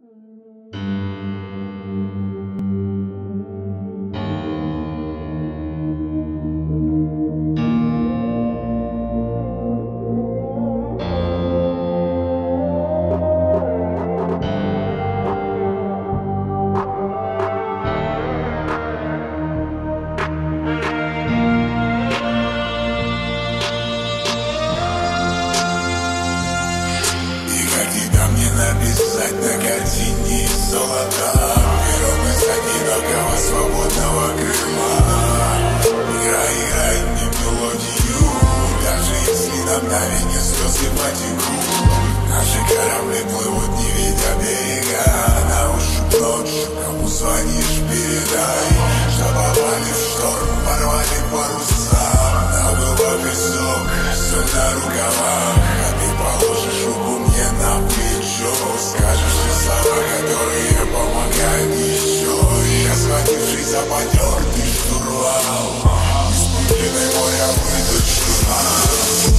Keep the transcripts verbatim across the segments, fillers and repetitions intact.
Написать на картине из золота Первым из одинокого свободного Крыма. Играй, играй мне мелодию, даже если на мгновение слезы потекут. Наши корабли плывут, не видя берега. На ощупь ночь, кому звонишь, передай, что попали в шторм, порвали паруса. Набыло песок, соль на рукавах, а ты положишь руку мне на плечо. Скажешь все слова, которые помогают еще. Я, схватившись за потертый штурвал, из пучины моря выйдут штурма.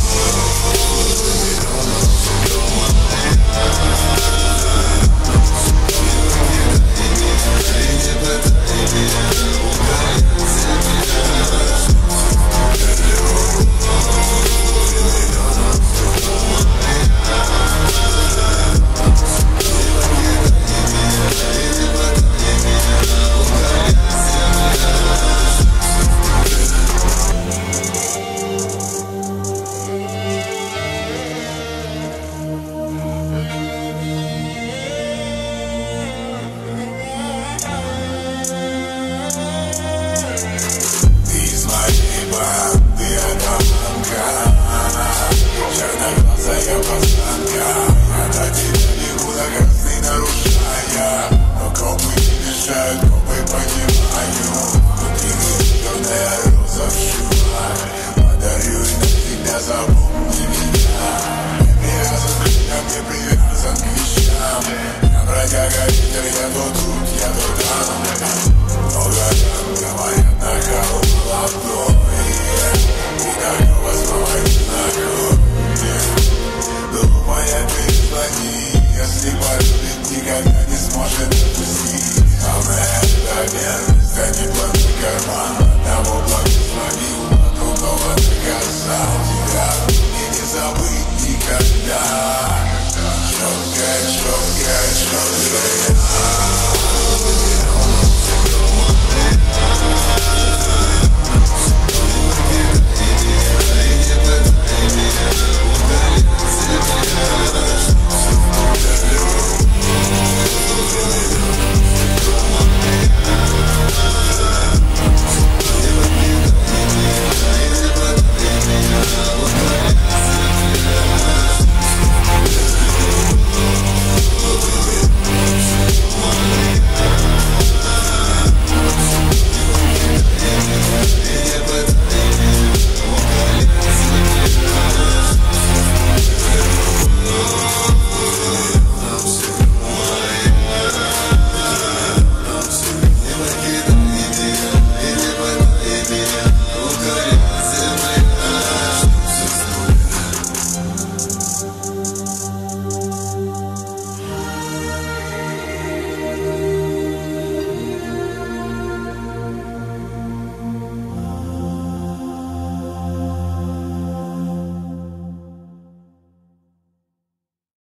Черноглазая пацанка, я до тебя бегу на красный нарушая. Но копы не мешают, копы понимаю. Внутри черная роза вшивая. Подарю и навсегда запомни меня. Не привязан к людям, не привязан к вещам. Я бродяга, ветер, я то тут, я то там. Много там говорят на голову ладони. И такого слова не знаю. Думая, перезвони, если полюбит, никогда не сможет отпустить. Главное, это верность, а не платный карман.